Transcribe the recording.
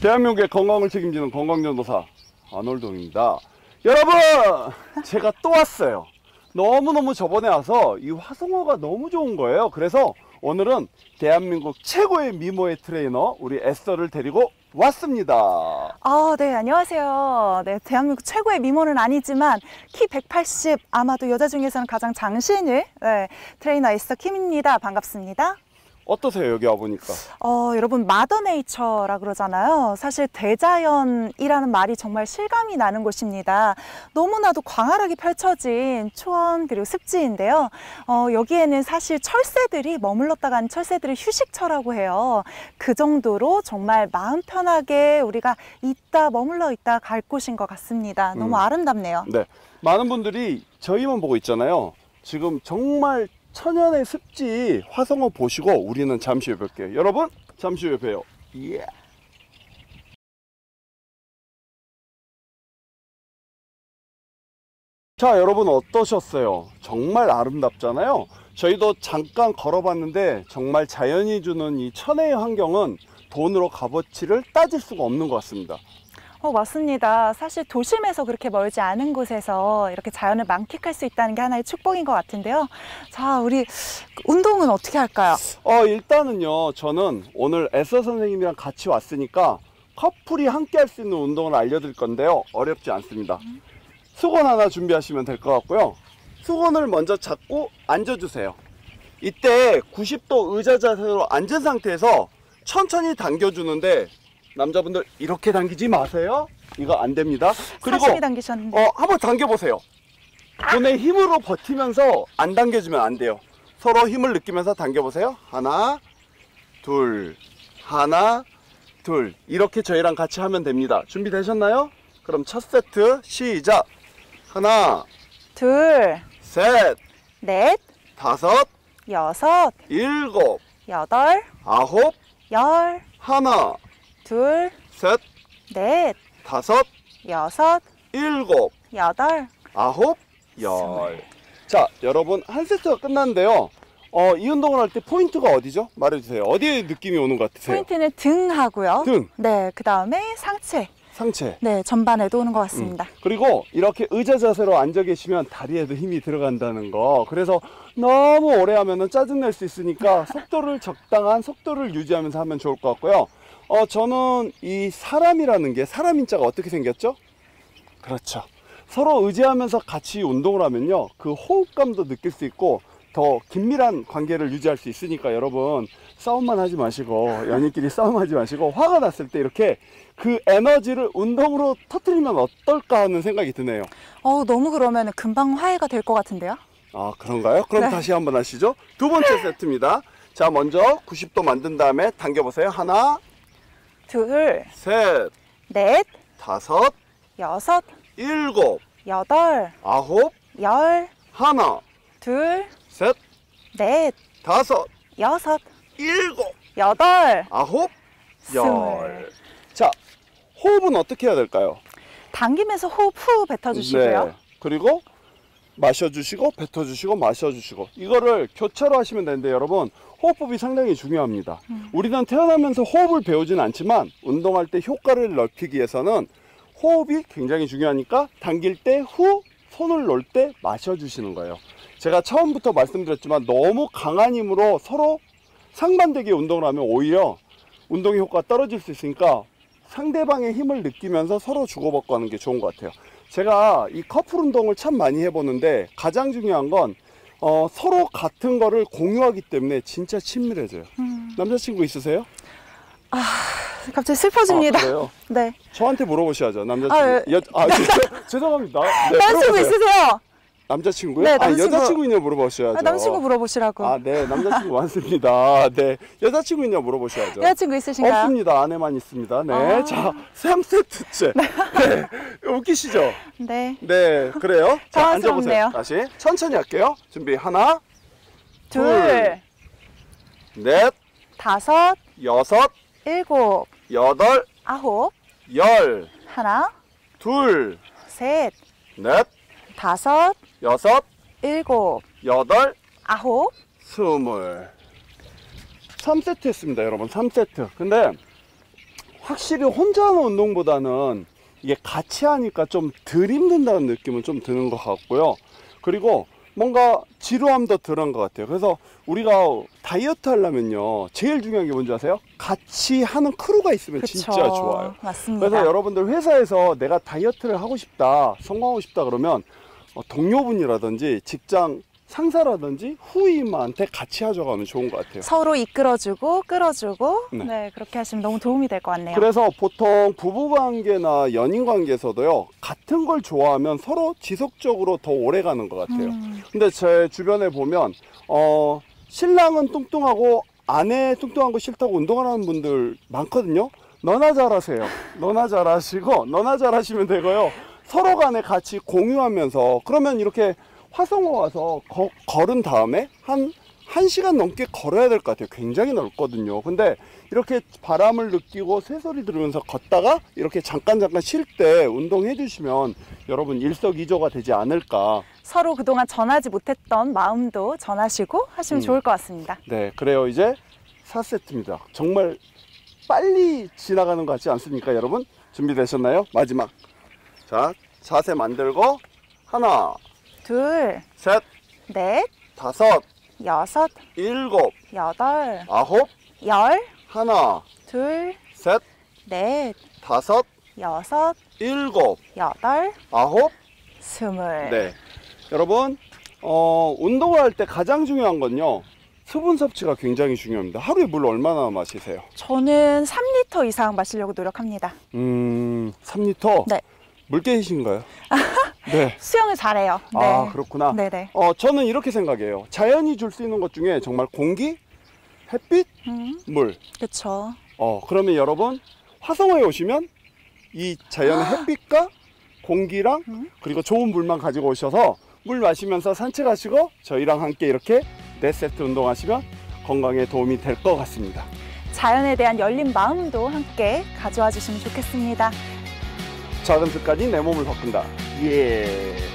대한민국의 건강을 책임지는 건강전도사 아놀동입니다. 여러분, 제가 또 왔어요. 너무너무 저번에 와서 이 화성어가 너무 좋은 거예요. 그래서 오늘은 대한민국 최고의 미모의 트레이너 우리 에스더를 데리고 왔습니다. 네, 안녕하세요. 네, 대한민국 최고의 미모는 아니지만 키 180, 아마도 여자 중에서는 가장 장신을 트레이너 에스더 킴입니다. 반갑습니다. 어떠세요, 여기 와보니까? 여러분, 마더네이처라 그러잖아요. 사실 대자연이라는 말이 정말 실감이 나는 곳입니다. 너무나도 광활하게 펼쳐진 초원 그리고 습지인데요. 여기에는 사실 철새들이 머물렀다 간 철새들을 휴식처라고 해요. 그 정도로 정말 마음 편하게 우리가 머물러 있다 갈 곳인 것 같습니다. 너무 아름답네요. 네, 많은 분들이 저희만 보고 있잖아요. 지금 정말 천연의 습지 화성어 보시고 우리는 잠시 후에 뵐게요. 여러분, 잠시 후에 봬요. 예. 자, 여러분 어떠셨어요? 정말 아름답잖아요. 저희도 잠깐 걸어봤는데 정말 자연이 주는 이 천혜의 환경은 돈으로 값어치를 따질 수가 없는 것 같습니다. 맞습니다. 사실 도심에서 그렇게 멀지 않은 곳에서 이렇게 자연을 만끽할 수 있다는 게 하나의 축복인 것 같은데요. 자, 우리 운동은 어떻게 할까요? 일단은요, 저는 오늘 에스더 선생님이랑 같이 왔으니까 커플이 함께 할 수 있는 운동을 알려드릴 건데요. 어렵지 않습니다. 수건 하나 준비하시면 될 것 같고요. 수건을 먼저 잡고 앉아주세요. 이때 90도 의자 자세로 앉은 상태에서 천천히 당겨주는데 남자분들 이렇게 당기지 마세요. 이거 안 됩니다. 그리고 사심이 당기셨는데. 한번 당겨보세요. 손의 힘으로 버티면서 안 당겨주면 안 돼요. 서로 힘을 느끼면서 당겨보세요. 하나, 둘, 하나, 둘. 이렇게 저희랑 같이 하면 됩니다. 준비되셨나요? 그럼 첫 세트 시작. 하나, 둘, 셋, 넷, 다섯, 여섯, 일곱, 여덟, 아홉, 열, 하나, 둘, 셋, 넷, 다섯, 여섯, 일곱, 여덟, 아홉, 열. 자, 여러분, 한 세트가 끝났는데요. 이 운동을 할 때 포인트가 어디죠? 말해주세요. 어디에 느낌이 오는 것 같으세요? 포인트는 등하고요. 등. 네, 그 다음에 상체. 상체. 네, 전반에도 오는 것 같습니다. 그리고 이렇게 의자 자세로 앉아 계시면 다리에도 힘이 들어간다는 거. 그래서 너무 오래 하면은 짜증날 수 있으니까 적당한 속도를 유지하면서 하면 좋을 것 같고요. 저는 이 사람이라는 게, 사람 인자가 어떻게 생겼죠? 그렇죠. 서로 의지하면서 같이 운동을 하면요, 그 호흡감도 느낄 수 있고 더 긴밀한 관계를 유지할 수 있으니까 여러분, 싸움만 하지 마시고, 연인끼리 싸움하지 마시고, 화가 났을 때 이렇게 그 에너지를 운동으로 터뜨리면 어떨까 하는 생각이 드네요. 너무 그러면 금방 화해가 될 것 같은데요? 아, 그런가요? 그럼 네. 다시 한번 하시죠. 두 번째 세트입니다. 자, 먼저 90도 만든 다음에 당겨보세요. 하나, 둘, 셋, 넷, 다섯, 여섯, 일곱, 여덟, 아홉, 열, 하나, 둘, 셋, 넷, 다섯, 여섯, 일곱, 여덟, 아홉, 스물. 열. 자, 호흡은 어떻게 해야 될까요? 당기면서 호흡 후 뱉어주시고요. 네. 그리고 마셔주시고, 뱉어주시고, 마셔주시고. 이거를 교차로 하시면 되는데 여러분, 호흡법이 상당히 중요합니다. 우리는 태어나면서 호흡을 배우지는 않지만 운동할 때 효과를 넓히기 위해서는 호흡이 굉장히 중요하니까 당길 때 후, 손을 놓을 때 마셔주시는 거예요. 제가 처음부터 말씀드렸지만 너무 강한 힘으로 서로 상반되게 운동을 하면 오히려 운동의 효과가 떨어질 수 있으니까 상대방의 힘을 느끼면서 서로 주고받고 하는 게 좋은 것 같아요. 제가 이 커플 운동을 참 많이 해보는데 가장 중요한 건 서로 같은 거를 공유하기 때문에 진짜 친밀해져요. 남자친구 있으세요? 갑자기 슬퍼집니다. 그래요? 네. 저한테 물어보셔야죠. 남자친구. 죄송합니다. 네, 남자친구 물어보세요. 있으세요? 남자친구요? 네, 남자친구. 여자친구 있냐 물어보셔야죠. 남자친구 물어보시라고. 네, 남자친구 많습니다. 네, 여자친구 있냐 물어보셔야죠. 여자친구 있으신가요? 없습니다. 아내만 있습니다. 네, 자, 3세트째. 네, 웃기시죠? 네. 네, 그래요. 자, 당황스럽네요. 앉아보세요. 다시 천천히 할게요. 준비. 하나, 둘, 넷, 다섯, 여섯, 일곱, 여덟, 아홉, 열, 하나, 둘, 셋, 넷, 다섯, 여섯, 일곱, 여덟, 아홉, 스물. 3세트 했습니다, 여러분. 3세트. 근데 확실히 혼자 하는 운동보다는 이게 같이 하니까 좀 덜 힘든다는 느낌은 좀 드는 것 같고요. 그리고 뭔가 지루함도 덜한 것 같아요. 그래서 우리가 다이어트 하려면요, 제일 중요한 게 뭔지 아세요? 같이 하는 크루가 있으면 그쵸. 진짜 좋아요. 맞습니다. 그래서 여러분들 회사에서 내가 다이어트를 하고 싶다, 성공하고 싶다 그러면 동료분이라든지 직장 상사라든지 후임한테 같이 하져가면 좋은 것 같아요. 서로 이끌어주고 끌어주고 네. 네, 그렇게 하시면 너무 도움이 될 것 같네요. 그래서 보통 부부관계나 연인관계에서도요, 같은 걸 좋아하면 서로 지속적으로 더 오래 가는 것 같아요. 근데 제 주변에 보면 신랑은 뚱뚱하고 아내 뚱뚱한 거 싫다고 운동을 하는 분들 많거든요. 너나 잘하세요. 너나 잘하시고 너나 잘하시면 되고요. 서로 간에 같이 공유하면서, 그러면 이렇게 화성어 와서 걸은 다음에 한 1시간 넘게 걸어야 될 것 같아요. 굉장히 넓거든요. 근데 이렇게 바람을 느끼고 새소리 들으면서 걷다가 이렇게 잠깐 쉴 때 운동해 주시면 여러분 일석이조가 되지 않을까. 서로 그동안 전하지 못했던 마음도 전하시고 하시면 좋을 것 같습니다. 네, 그래요. 이제 4세트입니다. 정말 빨리 지나가는 것 같지 않습니까, 여러분? 준비되셨나요? 마지막. 자, 자세 만들고 하나, 둘, 셋, 넷, 다섯, 여섯, 일곱, 여덟, 아홉, 열, 하나, 둘, 셋, 넷, 다섯, 여섯, 일곱, 여덟, 아홉. 스물. 네. 여러분, 운동을 할 때 가장 중요한 건요, 수분 섭취가 굉장히 중요합니다. 하루에 물 얼마나 마시세요? 저는 3리터 이상 마시려고 노력합니다. 3리터? 네. 물개이신가요? 네. 수영을 잘해요. 네. 아, 그렇구나. 네네. 저는 이렇게 생각해요. 자연이 줄 수 있는 것 중에 정말 공기, 햇빛, 물. 그렇죠. 그러면 여러분, 화성어에 오시면 이 자연의 햇빛과 공기랑 그리고 좋은 물만 가지고 오셔서 물 마시면서 산책하시고 저희랑 함께 이렇게 4세트 운동하시면 건강에 도움이 될 것 같습니다. 자연에 대한 열린 마음도 함께 가져와 주시면 좋겠습니다. 작은 습관이 내 몸을 바꾼다. 예.